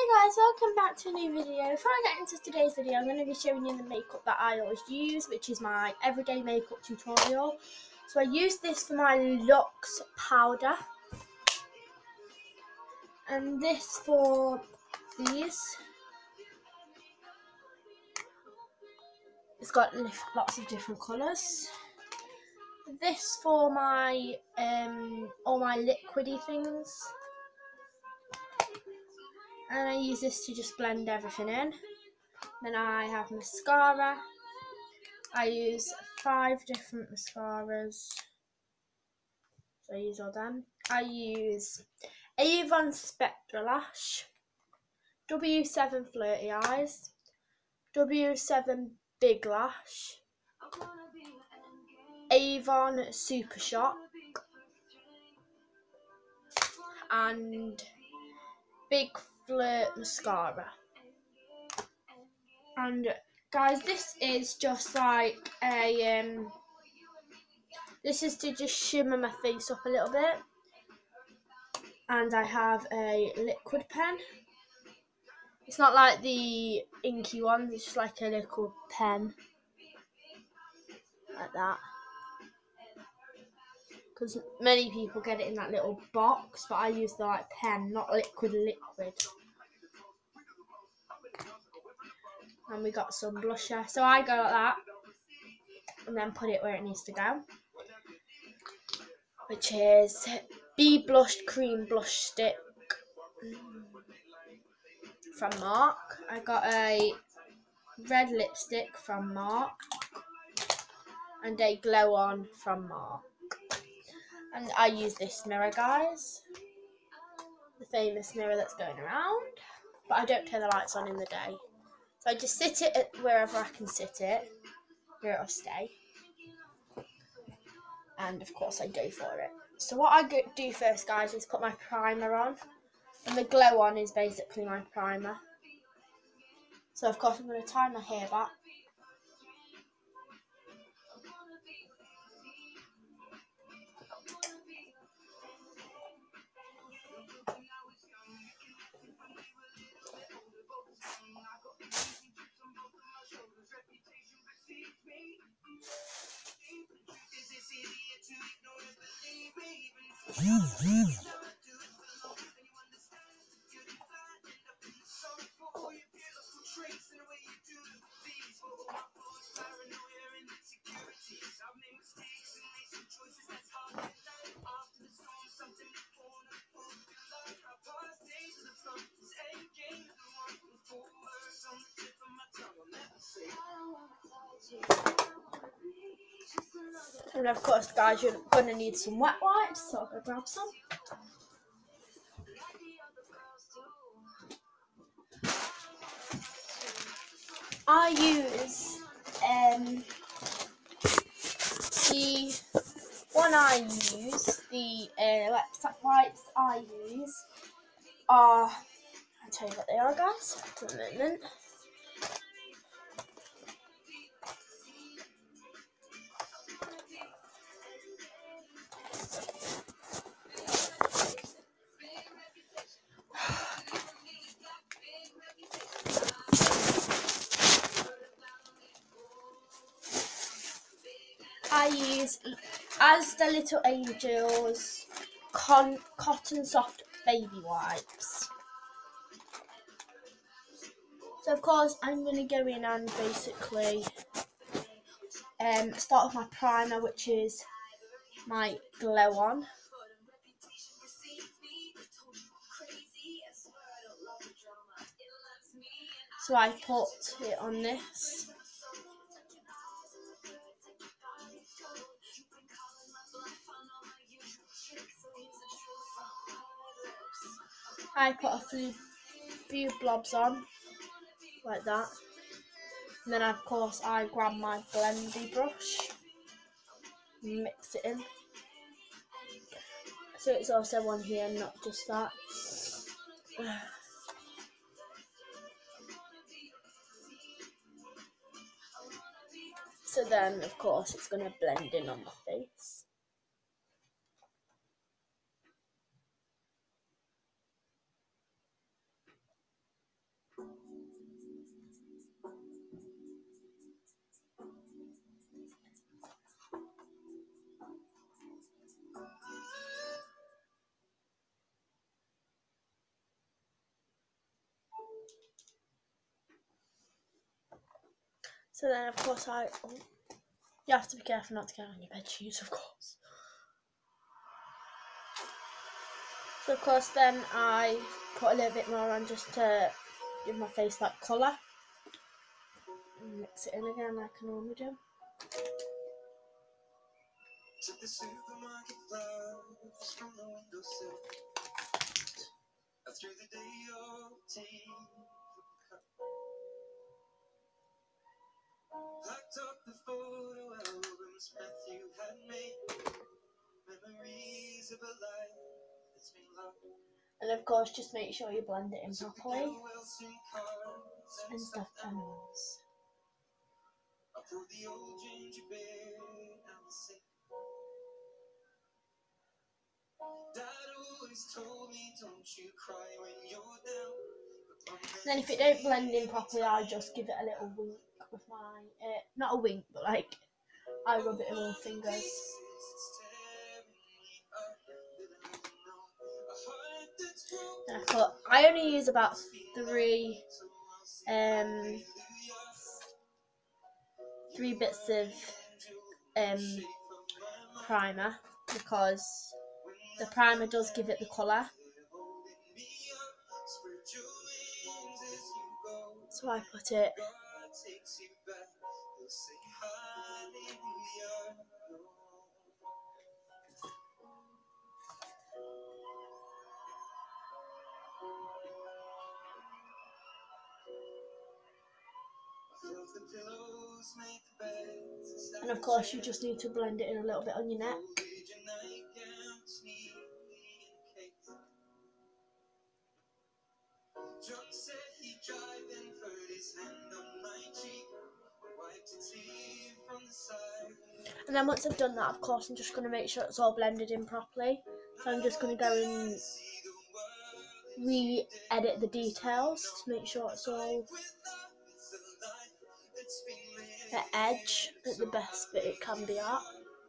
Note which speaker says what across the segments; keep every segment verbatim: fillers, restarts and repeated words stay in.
Speaker 1: Hey guys, welcome back to a new video. Before I get into today's video, I'm going to be showing you the makeup that I always use, which is my everyday makeup tutorial. So I use this for my Lux powder, and this for these. It's got lots of different colours. This for my um all my liquidy things. And I use this to just blend everything in. Then I have mascara. I use five different mascaras. So I use all them. I use Avon Spectra Lash, W seven Flirty Eyes, W seven Big Lash, Avon Super Shock, and Big Flirt Mascara. And guys, this is just like a um this is to just shimmer my face up a little bit. And I have a liquid pen. It's not like the inky ones, it's just like a little pen like that, because many people get it in that little box, but I use the like pen, not liquid liquid. And we got some blusher, so I go like that and then put it where it needs to go, which is Be Blushed Cream Blush Stick from Mark. I got a red lipstick from Mark and a glow on from Mark. And I use this mirror, guys, the famous mirror that's going around, but I don't turn the lights on in the day, so I just sit it at wherever I can sit it, where it'll stay, and of course I go for it. So what I do first, guys, is put my primer on, and the glow on is basically my primer. So of course I'm going to tie my hair back. And of course, guys, you're going to need some wet wipes, so I'll go grab some. I use um, the one I use, the uh, wet wipes I use are, I'll tell you what they are, guys, for a moment. I use As the Little Angels Con Cotton Soft Baby Wipes. So of course I'm going to go in and basically um, start with my primer, which is my glow on. So I put it on this. I put a few, few blobs on, like that. And then of course I grab my blendy brush, mix it in. So it's also one here, not just that. So then of course it's going to blend in on my face. So then, of course, I oh, you have to be careful not to get on your bed shoes, of course. So of course, then I put a little bit more on just to give my face that colour. And mix it in again like I normally do. To the supermarket flowers from the windowsill. Through the day of tea. Packed up the photo albums Matthew had made. Memories of a life that's been loved. And of course, just make sure you blend it in properly. And stuffed animals. I pulled the old ginger beer down the sink. Dad always told me, don't you cry when you're down. And then if it don't blend in properly, I just give it a little wink with my, uh, not a wink, but like, I rub it in my fingers. And I thought, I only use about three, um, three bits of um, primer, because the primer does give it the colour. So I put it and of course you just need to blend it in a little bit on your neck. And then once I've done that, of course, I'm just going to make sure it's all blended in properly. So I'm just going to go and re-edit the details to make sure it's all the edge at the best bit it can be at.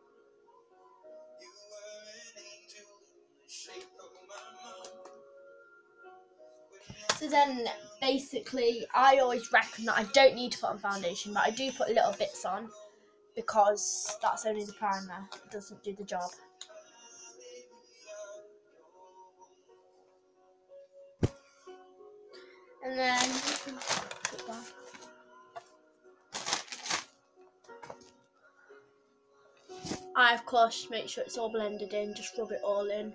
Speaker 1: So then basically I always reckon that I don't need to put on foundation, but I do put little bits on because that's only the primer, it doesn't do the job. And then I of course make sure it's all blended in, just rub it all in.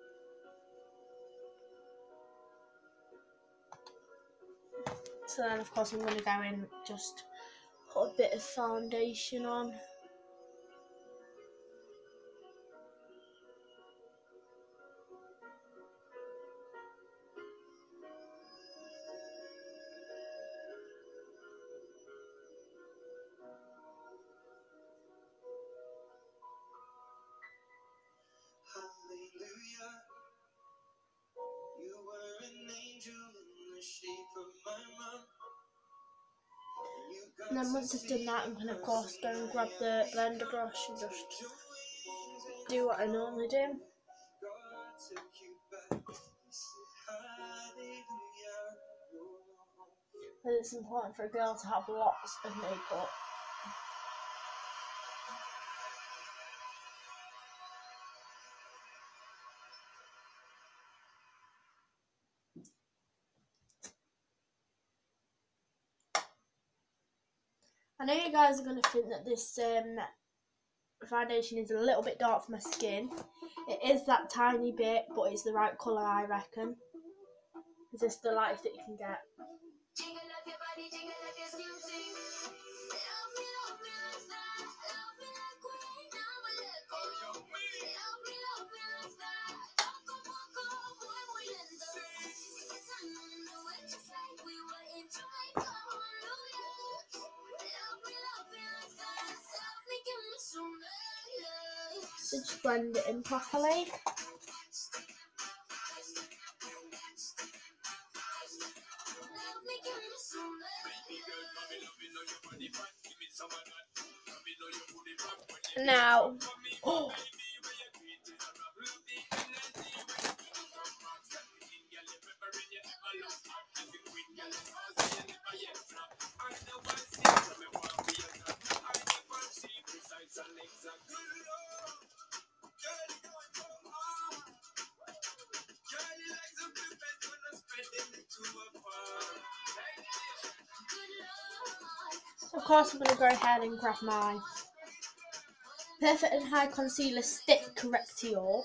Speaker 1: So then of course I'm going to go in, just put a bit of foundation on. Hallelujah, you were an angel in the shape of my mom. And then once I've done that, I'm going to of course go and grab the blender brush and just do what I normally do. But it's important for a girl to have lots of makeup. I know you guys are going to think that this um, foundation is a little bit dark for my skin. It is that tiny bit, but it's the right colour, I reckon. Is this the lightest that you can get? So just blend it in properly. Now, oh. Of course, I'm going to go ahead and grab my Perfect and High Concealer Stick Corrector.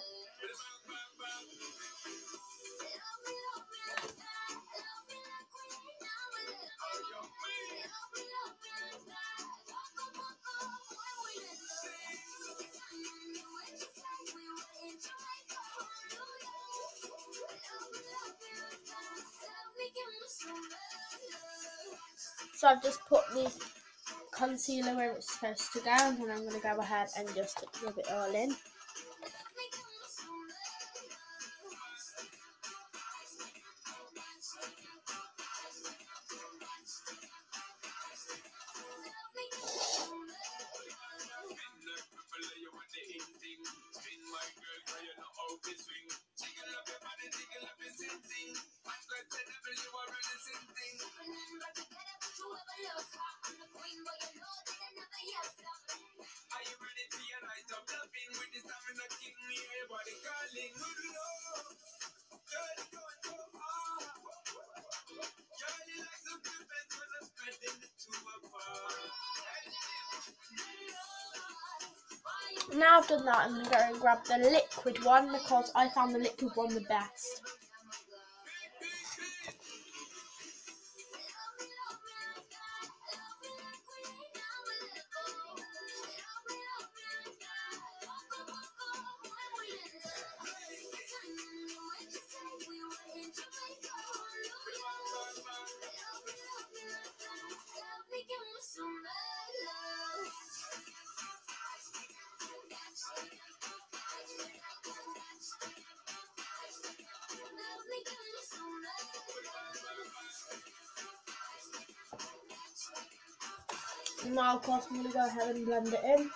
Speaker 1: So I've just put the concealer where it's supposed to go, and then I'm going to go ahead and just rub it all in. Now I've done that, I'm going to go and grab the liquid one because I found the liquid one the best. Now, of course, I'm going to go ahead and blend it in.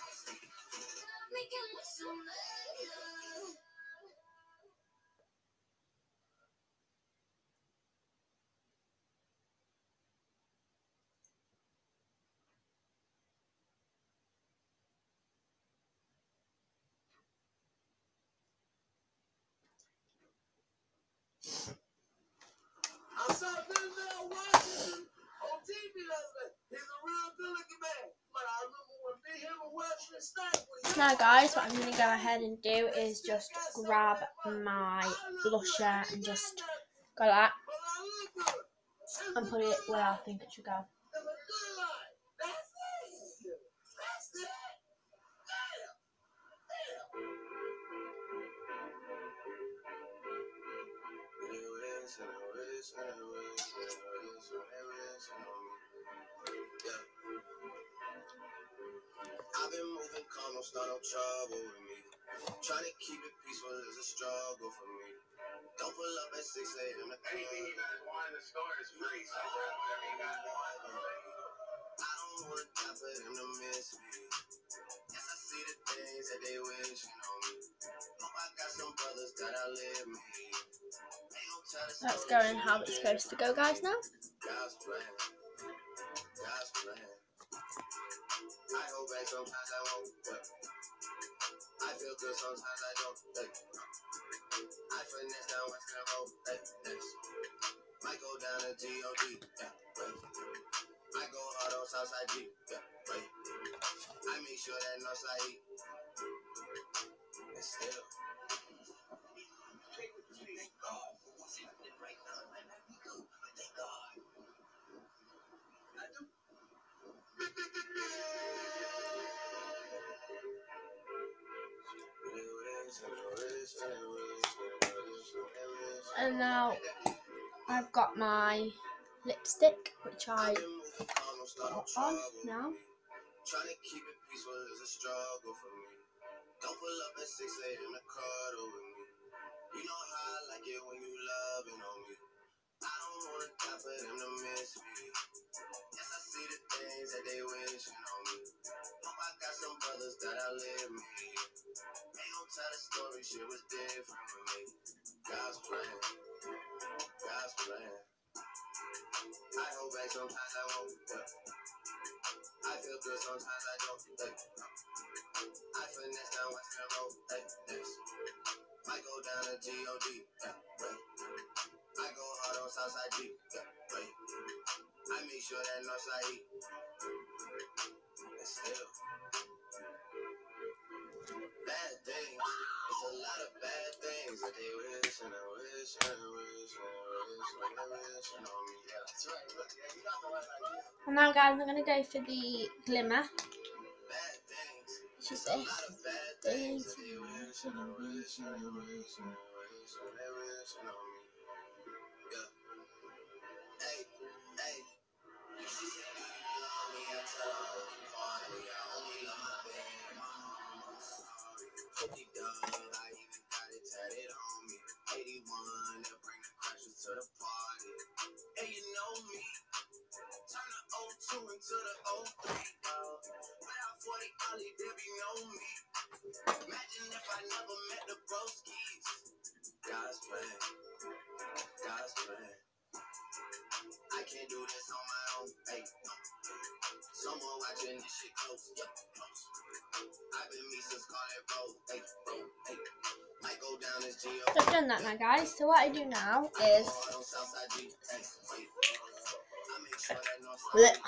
Speaker 2: I saw Denzel Washington on T V the other day. He's a real good-looking man. But I remember when me, him, and Wesley Snipes.
Speaker 1: Now, guys, what I'm going to go ahead and do is just grab my blusher and just go like that and put it where I think it should go.
Speaker 2: I've been moving calm, don't start no trouble with me. Trying to keep it peaceful is a struggle for me. Don't pull up at six a m to anything you guys want in the store is free, so grab whatever you got. I don't want to die for them to miss me. Yes, I see the things that they wishing on me. Hope I got some brothers that outlive me.
Speaker 1: That's going how it's supposed to go, guys, now.
Speaker 2: God's plan. God's plan. I hold back sometimes I won't. But I feel good sometimes I don't. Like, I finesse down Western Road. Like, next. Might go down to G O D. Yeah, right. I go hard on Southside G. Yeah, right. I make sure that Northside E. And still. Thank God for what's happening right now. It might not be good, but thank God. I do.
Speaker 1: And now I've got my lipstick, which I put on now.
Speaker 2: Trying to keep it peaceful is a struggle for me. Don't pull up at six a m to cuddle with me. You know how I like it when you loving on me. I don't want to die for them to miss me. Yes, I see the things that they wishing on me. Hope I got some brothers that outlive me. Ain't no tell the story, shit was different with me. God's plan, God's plan. I hold back sometimes I won't. But I feel good sometimes I don't. Like, I finesse down Western Road. Like, next. Might go down to G O D. Yeah, right. I go hard on Southside G. Yeah, right. I make sure that Northside E. still bad things. It's a lot of bad things that they wish and they wish and they wish and they wish and they wish on me. Yeah, that's right. Look, yeah, you got the right idea.
Speaker 1: And now, guys, I'm gonna go for the glimmer.
Speaker 2: Bad things.
Speaker 1: Which is
Speaker 2: It's a
Speaker 1: this.
Speaker 2: lot of bad things that they wish and they wish and they wish and they wish and they wish on me. Yeah. Hey, hey. She said, do you love me? I tell her, hardly. I only love my bed and my mom. I'm sorry. fifty dub, I even got it tatted on me. eighty-one, they'll bring the crashes to the party. Hey, you know me. Turn the oh two into the oh three. Without forty Ollie, there be no me. Imagine if I never met the broskies. God's plan. God's plan. I can't do this on my own. Hey, someone watching this shit close. Yeah, close. I've been me since Scarlet Road. Hey, bro, hey. Might go down as G O.
Speaker 1: So I've done that now, guys. So what I do now is Blech.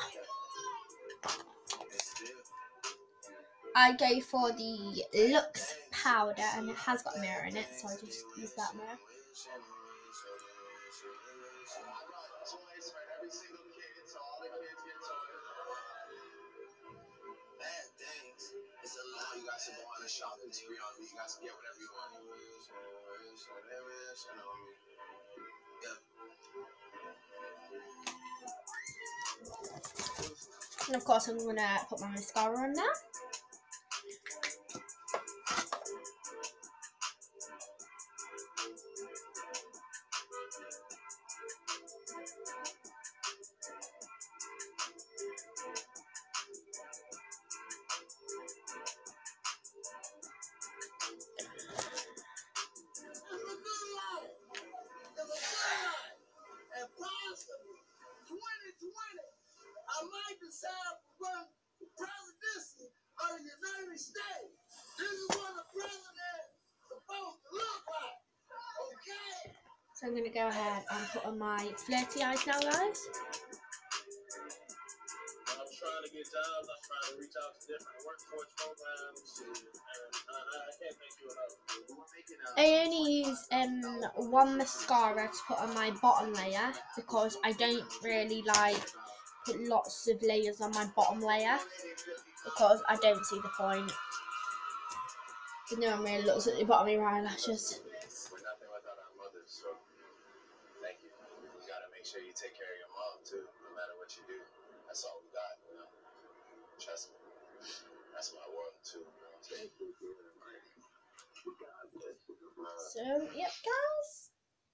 Speaker 1: I go for the Lux powder, and it has got a mirror in it, so I just use that mirror.
Speaker 2: Bad things. It's a lot. You guys should go on a shopping spree on me. You guys can get whatever you want. Yeah.
Speaker 1: And of course, I'm gonna put my mascara on now.
Speaker 2: I might decide to run the presidency of the United States. This is what a president is supposed to look like. Okay?
Speaker 1: So I'm gonna go ahead and put on my flirty eyes now, guys.
Speaker 2: I'm trying to get jobs. I'm trying to reach out to different workforce programs, and I can't make you enough.
Speaker 1: I only use um one mascara to put on my bottom layer because I don't really like put lots of layers on my bottom layer because I don't see the point. But no one really looks at the bottom of your eyelashes.
Speaker 2: We're nothing without our mothers, so thank you. You gotta make sure you take care of your mom too, no matter what you do. That's all we got, you know. Trust me. That's my world too, you know.
Speaker 1: So yep, guys.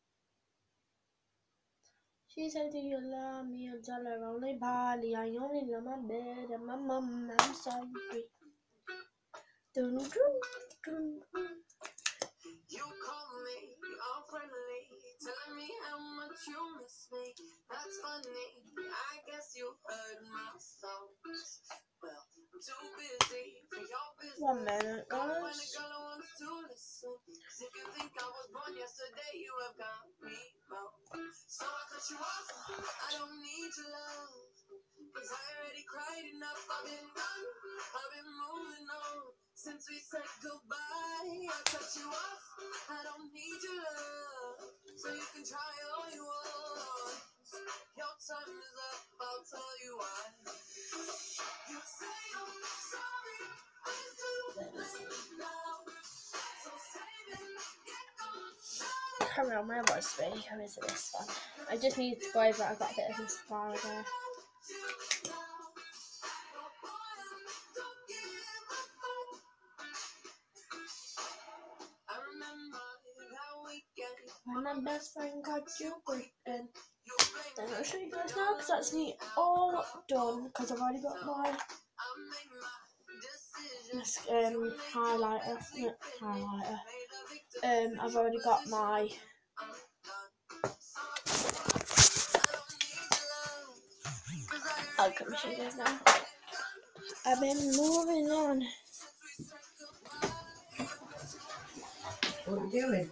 Speaker 1: She said, do you love me? I'll tell her only barley. I only love my bed and my mom. I'm sorry. Dun, dun, dun, dun.
Speaker 2: You call me all friendly, telling me how much you miss me. That's funny. I guess you heard my songs. Well, I'm too busy for your business.
Speaker 1: One minute,
Speaker 2: Go find a
Speaker 1: guys.
Speaker 2: girl who wants to listen. 'Cause if you think I was born yesterday, you have got me wrong. So I cut you off. I don't need your love. 'Cause I already cried enough. I've been done. I've been moving on. Since we said goodbye, I cut you off. I don't need your love, so you can try all you want. Your time is up, I'll tell you why. You say I'm sorry, it's too late now. So save it, get gone.
Speaker 1: Carry on, where was we? How is it this one? I just need to go over it. I've got a bit of mascara there. When my best friend got you quicken. Then I'll show you guys now because that's me all done because I've already got my this, um, highlighter. No, highlighter. Um, I've already got my I'll come show you guys now. I've been moving on.
Speaker 3: What are you doing?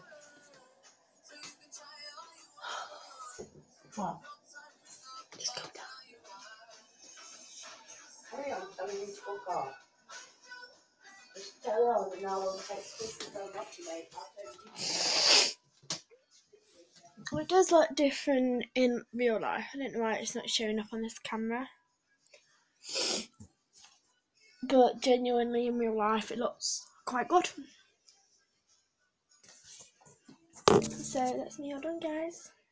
Speaker 3: What?
Speaker 1: Just calm down.
Speaker 3: Carry on telling him to fuck off. Just tell her and I will take space and what you made. I'll take you.
Speaker 1: Well, it does look different in real life. I don't know why it's not showing up on this camera. But genuinely in real life it looks quite good. So that's me all done, guys.